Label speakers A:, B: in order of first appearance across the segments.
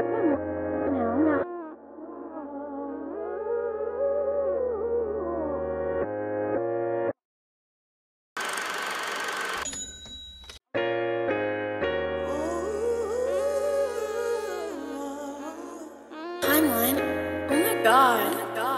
A: Timeline. Oh my god.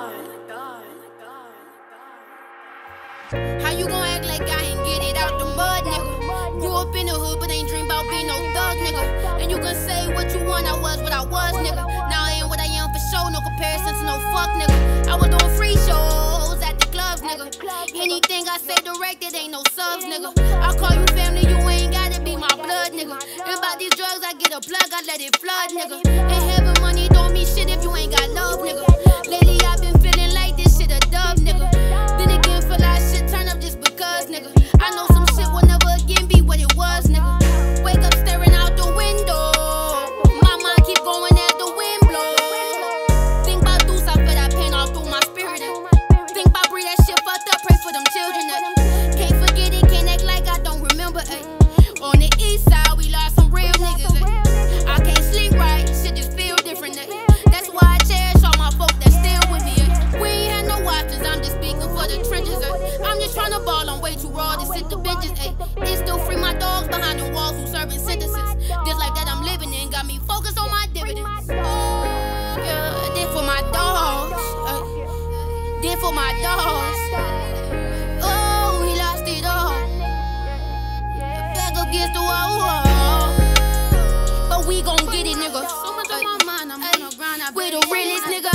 B: How you gon' act like I ain't get it out the mud, nigga? Grew up in the hood, but ain't dream about being no thug, nigga. And you can say what you want, I was what I was, nigga. Now I ain't what I am for sure, no comparison to no fuck, nigga. I was doing free shows at the clubs, nigga. Anything I say directed ain't no subs, nigga. I call you family, you ain't gotta be my blood, nigga. And about these drugs, I get a plug, I let it flood, nigga. And having money don't mean shit if you ain't got love, nigga. Lately I've been feeling like this shit a dub, nigga. Then again, feel like shit turn up just because, nigga. I know some shit will never again be what it was, nigga. Wake up staring out the window. My mind keep going as the wind blows. Think about Deuce, I feel that pain all through my spirit. Think about Bree, that shit fucked up, pray for them children. Can't forget it, can't act like I don't remember. On the east side, we lost some real niggas. I can't sleep right, shit just feel different. That's why I cherish all my folk that still with me. We ain't had no options, I'm just speaking for the trenches. I'm just tryna ball, I'm way too raw to sit the benches. It's still free my dogs behind the walls who serving sentences. Just like that I'm living in, got me focused on my dividends. Yeah, did for my dogs. Did for my dogs. Oh, we lost it all. Back against the wall. But we gon' get it, nigga. So much on my mind, I'm on the grind. We the realest, nigga.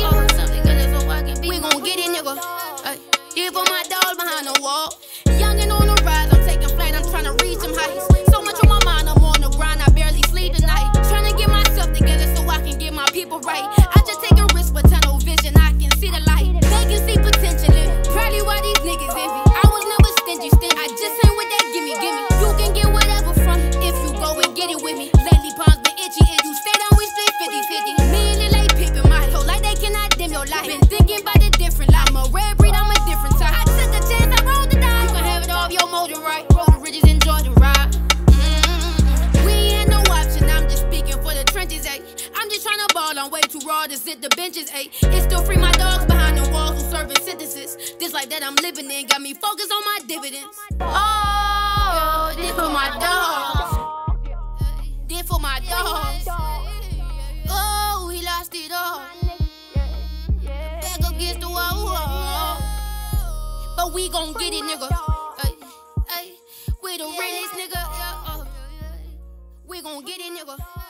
B: We gon' get it, nigga. Here for my dog behind the wall. Young and on the rise, I'm taking flight, I'm tryna reach them heights. So much on my mind, I'm on the grind, I barely sleep tonight. Tryna get myself together so I can get my people right. I just take a risk with tunnel vision, I can see the light. They can see potential in me, probably why these niggas envy. I was never stingy, I just ain't with that gimme. You can get whatever from me, if you go and get it with me. Lately palms been itchy, if you stay down, we split 50-50. Me and Lil like pippin' my hoe, like they cannot dim your life. Been thinking about it different, like I'm a rare breed, I'm a different type. I took a chance, I rolled the dice. You can have it all if your motor right. Roll the ridges, enjoy the ride. We ain't had no option, I'm just speaking for the trenches, ayy. I'm just tryna ball, I'm way too raw to sit the benches, ayy. It's still free my dogs behind the walls who serving sentences. Just like that I'm living in, got me focused on my dividends. Oh, did for my dogs. Did for my dogs. Oh, we lost it all. Back against the wall. But we gon' get it, nigga. We the realest, nigga. We gon' get it, nigga.